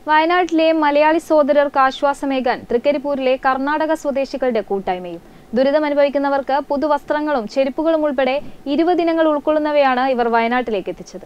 വയനാട്ടിലെ മലയാളി സഹോദരർക്ക് ആശ്വാസമേകാൻ തൃക്കരിപ്പൂരിലെ കർണാടക സ്വദേശികളുടെ കൂട്ടായ്മയും ദുരിതമനുഭവിക്കുന്നവർക്ക് പുതുവസ്ത്രങ്ങളും ചെരുപ്പുകളും ഉൾപ്പെടെ 20 ഇനങ്ങൾ ഉൾക്കൊള്ളുന്നവയാണ് ഇവർ വയനാട്ടിലേക്ക് എത്തിച്ചത്.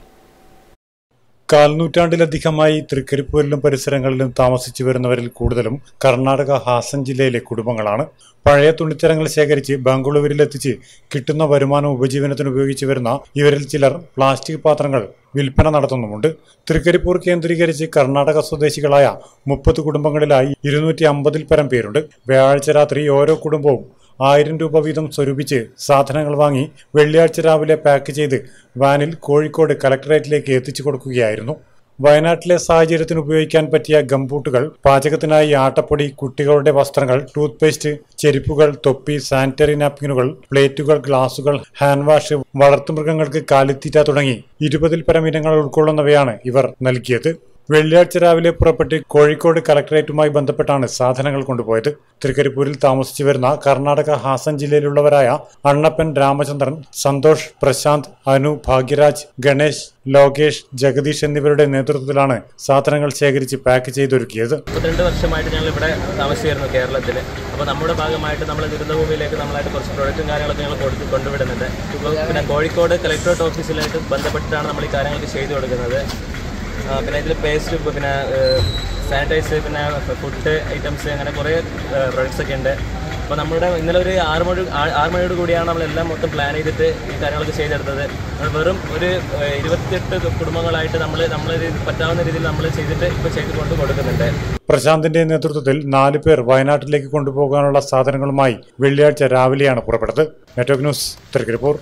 കാൽനൂറ്റാണ്ടിലധികമായി തൃക്കരിപ്പൂരിലും പരിസരങ്ങളിലും താമസിച്ചു വരുന്നവരിൽ കൂടുതലും കർണാടക ഹാസൻ ജില്ലയിലെ കുടുംബങ്ങളാണ്. പഴയ തുണിത്തരങ്ങൾ ശേഖരിച്ച് ബംഗളൂരുവിലെത്തിച്ച് കിട്ടുന്ന വരുമാനം ഉപജീവനത്തിന് ഉപയോഗിച്ചു വരുന്ന ഇവരിൽ ചിലർ പ്ലാസ്റ്റിക് പാത്രങ്ങൾ വിൽപ്പന നടത്തുന്നുമുണ്ട്. തൃക്കരിപ്പൂർ കേന്ദ്രീകരിച്ച് കർണാടക സ്വദേശികളായ 30 കുടുംബങ്ങളിലായി 250-ൽ പരം പേരുണ്ട്. വ്യാഴാഴ്ച രാത്രി ഓരോ കുടുംബവും 1000 രൂപ വീതം സ്വരൂപിച്ച് സാധനങ്ങൾ വാങ്ങി വെള്ളിയാഴ്ച രാവിലെ പാക്ക് ചെയ്ത് വാനിൽ കോഴിക്കോട് കളക്ടറേറ്റിലേക്ക് എത്തിച്ചു കൊടുക്കുകയായിരുന്നു. വയനാട്ടിലെ സാഹചര്യത്തിന് ഉപയോഗിക്കാൻ പറ്റിയ ഗംബൂട്ടുകൾ, പാചകത്തിനായി ആട്ടപ്പൊടി, കുട്ടികളുടെ വസ്ത്രങ്ങൾ, ടൂത്ത് പേസ്റ്റ്, ചെരുപ്പുകൾ, തൊപ്പി, സാനിറ്ററി നാപ്കിനുകൾ, പ്ലേറ്റുകൾ, ഗ്ലാസുകൾ, ഹാൻഡ് വാഷ്, വളർത്തുമൃഗങ്ങൾക്ക് കാലിത്തീറ്റ തുടങ്ങി 20-ൽ പരം ഇനങ്ങൾ ഉൾക്കൊള്ളുന്നവയാണ് ഇവർ നൽകിയത്. വെള്ളിയാഴ്ച രാവിലെ പുറപ്പെട്ട് കോഴിക്കോട് കളക്ടറേറ്റുമായി ബന്ധപ്പെട്ടാണ് സാധനങ്ങൾ കൊണ്ടുപോയത്. തൃക്കരിപ്പൂരിൽ താമസിച്ചു വരുന്ന കർണാടക ഹാസൻ ജില്ലയിലുള്ളവരായ അണ്ണപ്പൻ, രാമചന്ദ്രൻ, സന്തോഷ്, പ്രശാന്ത്, അനു, ഭാഗ്യരാജ്, ഗണേശ്, ലോകേഷ്, ജഗദീഷ് എന്നിവരുടെ നേതൃത്വത്തിലാണ് സാധനങ്ങൾ ശേഖരിച്ച് പാക്ക് ചെയ്തൊരുക്കിയത്. 32 വർഷമായിട്ട് ഞങ്ങൾ ഇവിടെ താമസിച്ചിരുന്നു കേരളത്തിൽ. അപ്പോൾ നമ്മുടെ ഭാഗമായിട്ട് നമ്മൾ ദുരിതഭൂമിയിലേക്ക് നമ്മളായിട്ട് കുറച്ച് പ്രൊഡക്റ്റും കാര്യങ്ങളൊക്കെ ഞങ്ങൾ കൊണ്ടുവിടുന്നുണ്ട്. പിന്നെ കോഴിക്കോട് കളക്ടറേറ്റ് ഓഫീസിലായിട്ട് ബന്ധപ്പെട്ടിട്ടാണ് നമ്മൾ ഈ കാര്യങ്ങളൊക്കെ ചെയ്തു കൊടുക്കുന്നത്. പിന്നെ ഇതിൽ പേസ്റ്റ്, പിന്നെ സാനിറ്റൈസ്, പിന്നെ ഫുഡ് ഐറ്റംസ്, അങ്ങനെ കുറേ പ്രൊഡക്ട്സ് ഒക്കെ ഉണ്ട്. അപ്പോൾ നമ്മുടെ ഇന്നലെ ഒരു 6 മണിയോട് കൂടിയാണ് നമ്മളെല്ലാം മൊത്തം പ്ലാൻ ചെയ്തിട്ട് ഈ കാര്യങ്ങളൊക്കെ ചെയ്തെടുത്തത്. വെറും ഒരു 28 കുടുംബങ്ങളായിട്ട് നമ്മൾ പറ്റാവുന്ന രീതിയിൽ നമ്മൾ ചെയ്തിട്ട് ഇപ്പോൾ ചെയ്ത് കൊടുക്കുന്നുണ്ട്. പ്രശാന്തിന്റെ നേതൃത്വത്തിൽ 4 പേർ വയനാട്ടിലേക്ക് കൊണ്ടുപോകാനുള്ള സാധനങ്ങളുമായി വെള്ളിയാഴ്ച രാവിലെയാണ് പുറപ്പെട്ടത്. Network news, Trikaripur.